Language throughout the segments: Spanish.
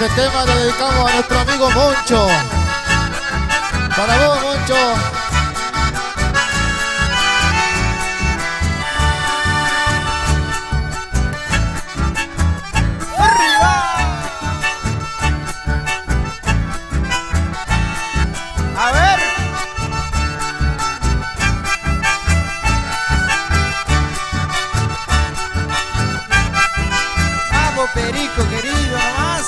Este tema lo dedicamos a nuestro amigo Moncho. Para vos, Moncho. Perico querido nomás.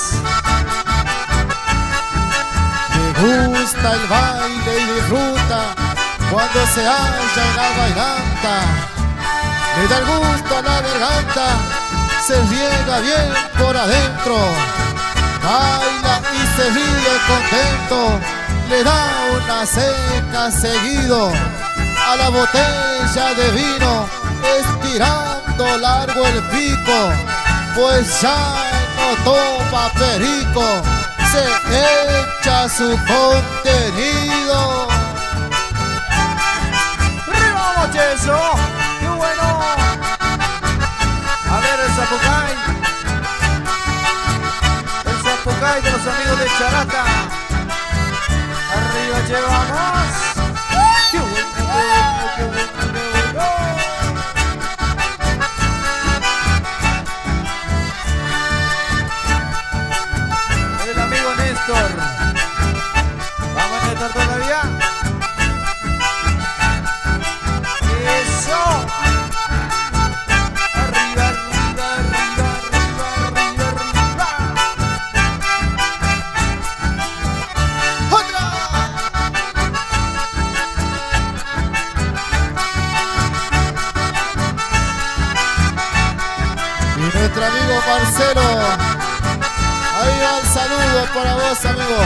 Me gusta el baile y disfruta cuando se halla en la bailanta. Le da el gusto a la garganta, se riega bien por adentro. Baila y se ríe contento, le da una seca seguido a la botella de vino, estirando largo el pico. Pues ya no toma perico, se echa su contenido. ¡Arriba, Mocheso! ¡Qué bueno! A ver el Zapucay. El Zapucay de los amigos de Charata. Arriba llevamos. ¡Qué bueno, qué bueno, qué bueno, qué bueno! Vamos a Néstor todavía. Eso. Arriba, arriba, arriba, arriba, arriba, arriba. ¡Otra! Y nuestro amigo Marcelo. Ahí va el saludo para vos, amigo.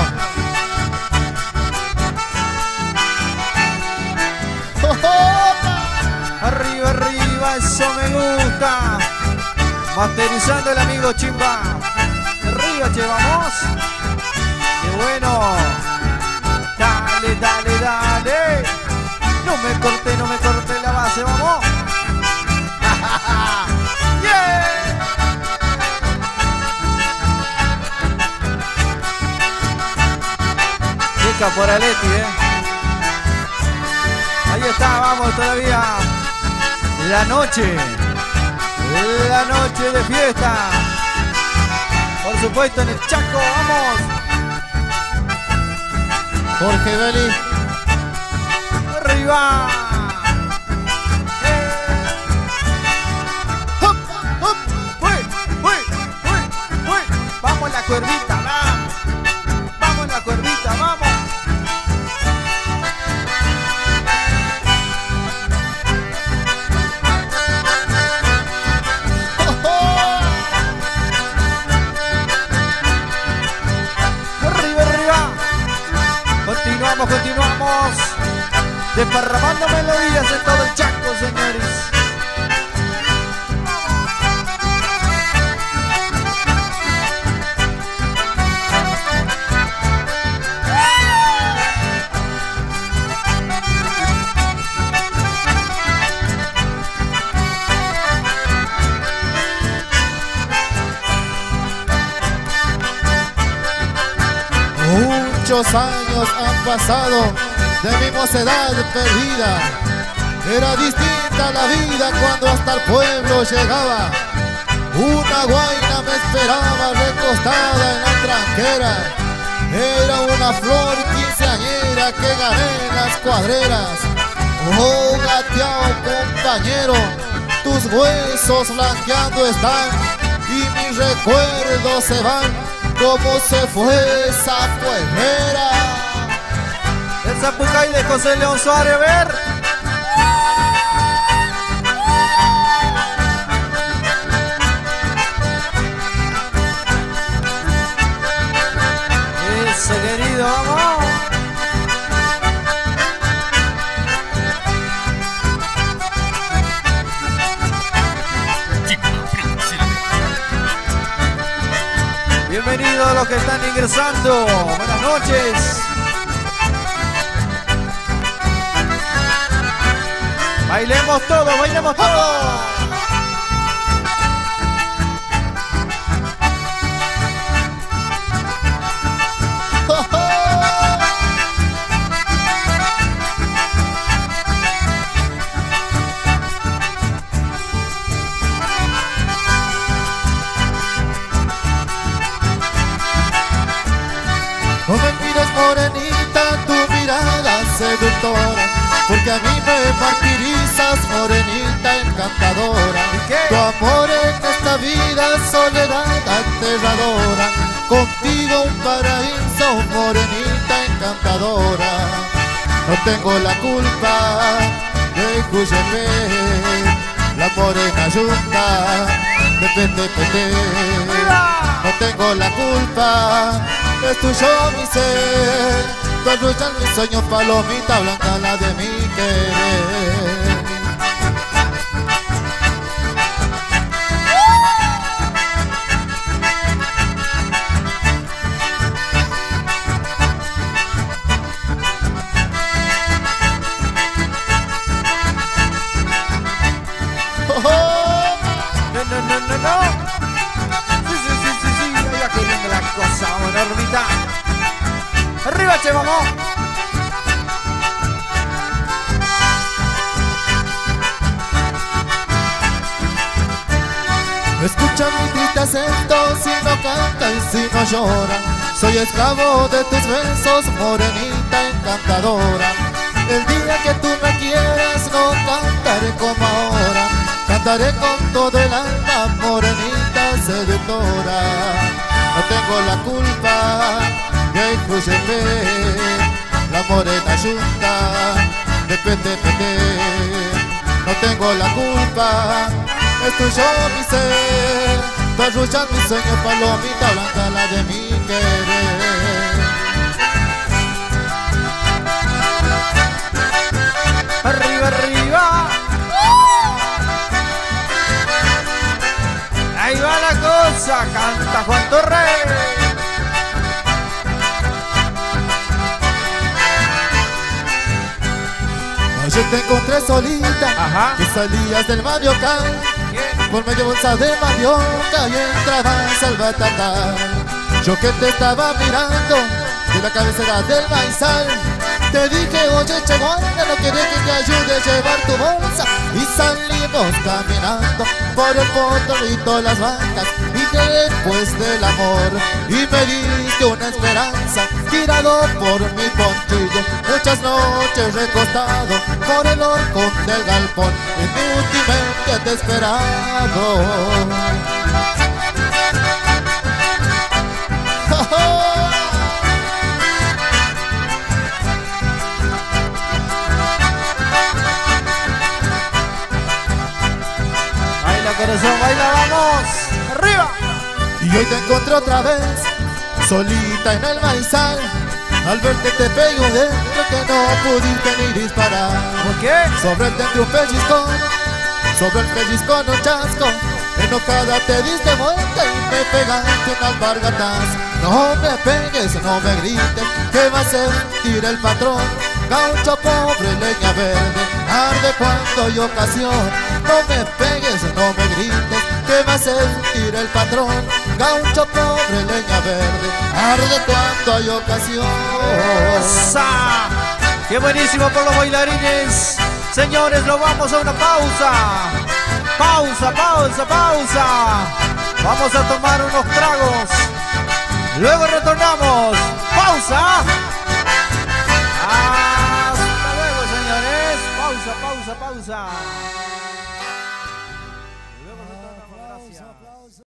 Arriba, arriba, eso me gusta. Masterizando el amigo Chimba. Arriba, llevamos. Qué bueno. Dale, dale, dale. No me corté la base, vamos. Yeah. Caporaletti, ahí está, vamos todavía. La noche de fiesta. Por supuesto en el Chaco, vamos. Jorge Beli. Arriba. Vamos la cuerdita, vamos la cuerdita, vamos. Continuamos desparramando melodías en todo el Chaco, señores. Muchos años han pasado de mi mocedad perdida. Era distinta la vida cuando hasta el pueblo llegaba. Una guaina me esperaba recostada en la tranquera. Era una flor quinceañera que gané en las cuadreras. Oh, gateado compañero, tus huesos blanqueando están y mis recuerdos se van. ¿Cómo se fue esa pueblera? El Zapucay de José León Suárez, a ver. Eso, querido, vamos. Bienvenidos a los que están ingresando. Buenas noches. Bailemos todo, bailemos todo. que a mí me martirizas, morenita encantadora. Tu amor en esta vida, soledad aterradora. Contigo un paraíso, morenita encantadora. No tengo la culpa de escúcheme, la morena yunta de pete. No tengo la culpa, es tuyo mi ser. Tu arrullas mi sueño, palomita blanca, la de mi querer. No. Sí. Mira qué linda la cosa, vamos, Normita. Arriba, che, vamos. Escucha mi triste acento, si no canta y si no llora. Soy esclavo de tus besos, morenita encantadora. El día que tú me quieras, no cantaré como ahora. Cantaré con todo el alma, morenita seductora. No tengo la culpa de escúcheme, la morena yunta de pete. No tengo la culpa, es tuyo mi ser. Tu arrullas mi sueño, palomita blanca, la de mi querer. Arriba. Ahí va la cosa, canta Juan Torres. Ayer te encontré solita, que salías del Mariocal, por medio bolsa de mandioca y entrabas al Batatal. Yo que te estaba mirando de la cabecera del maizal, te dije, oye, che guarda, no querés que te ayude a llevar tu bolsa. Y salimos caminando por el Potorrito, las vacas, y después del amor, y me diste una esperanza, tirado por mi ponchillo, muchas noches recostado por el horcón del galpón, inútilmente te he esperado. Corazón, baila, vamos, arriba. Y hoy te encontré otra vez, solita en el maizal. Al verte te pego dentro que no pudiste ni disparar. ¿Por qué? Sobre el dentro un pellizcón un chasco. Enojada te diste vuelta y me pegaste un alpargatazo. No me pegues, no me grites, que va a sentir el patrón. Gaucho pobre, leña verde, arde cuando hay ocasión. No me pegues, no me grites, que va a sentir el patrón. Gaucho pobre, leña verde, arde cuando hay ocasión. ¡Esa! ¡Qué buenísimo por los bailarines! Señores, lo vamos a una pausa. Pausa. Vamos a tomar unos tragos. Luego retornamos. ¡Pausa! Hasta luego, señores. Pausa.